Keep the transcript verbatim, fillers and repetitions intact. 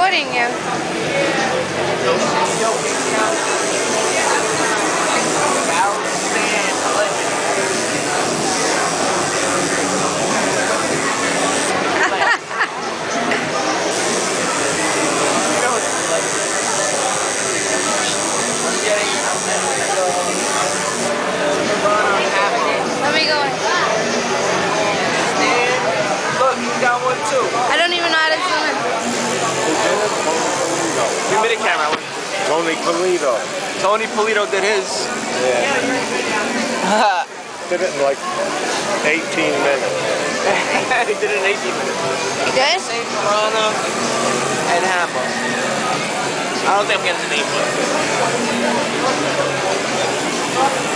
recording you. Let me go. Look, he's got one too. I don't even know how to zoom in. Give me the camera. Tony Polito. Tony Polito did his. Yeah. Did it in like eighteen minutes. He did it in eighteen minutes. You good? Saint Toronto and Hammer. I don't think I'm getting the name, but.